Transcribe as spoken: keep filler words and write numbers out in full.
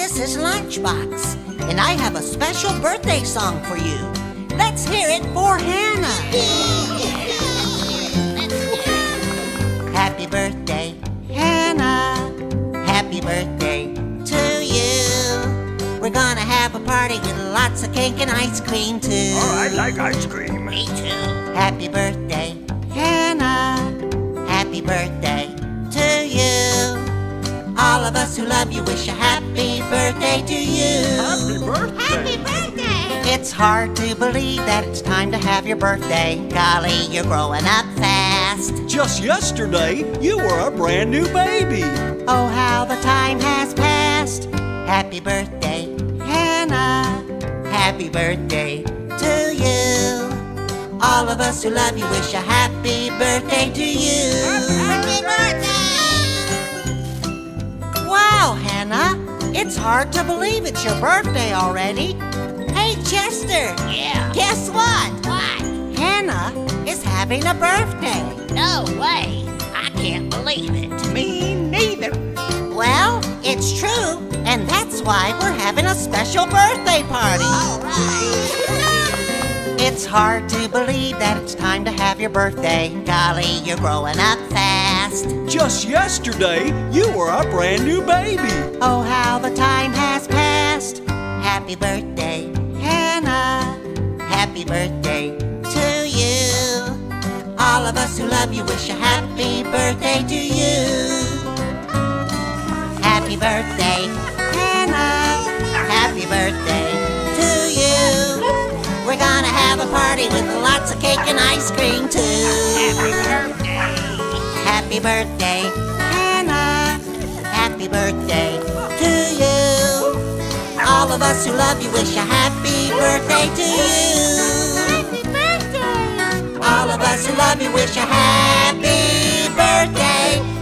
This is Lunchbox, and I have a special birthday song for you. Let's hear it for Hannah. Happy birthday, Hannah. Happy birthday to you. We're gonna have a party with lots of cake and ice cream too. Oh, I like ice cream. Me too. Happy birthday, Hannah. Happy birthday to you. All of us who love you wish a happy birthday to you. Happy birthday. Happy birthday. It's hard to believe that it's time to have your birthday. Golly, you're growing up fast. Just yesterday, you were a brand new baby. Oh, how the time has passed. Happy birthday, Hannah. Happy birthday to you. All of us who love you wish a happy birthday to you. Happy birthday! Wow, Hannah, it's hard to believe it's your birthday already. Hey, Chester. Yeah. Guess what? What? Hannah is having a birthday. No way. I can't believe it. Me neither. Well, it's true, and that's why we're having a special birthday party. All right. It's hard to believe that it's time to have your birthday. Golly, you're growing up fast. Just yesterday, you were a brand new baby. Oh, how the time has passed. Happy birthday, Hannah. Happy birthday to you. All of us who love you wish a happy birthday to you. Happy birthday, Hannah. Happy birthday to you. We're gonna have a party with lots of cake and ice cream too. Happy birthday. Happy birthday, Hannah. Happy birthday to you. All of us who love you wish a happy birthday to you. Happy birthday. All of us who love you wish a happy birthday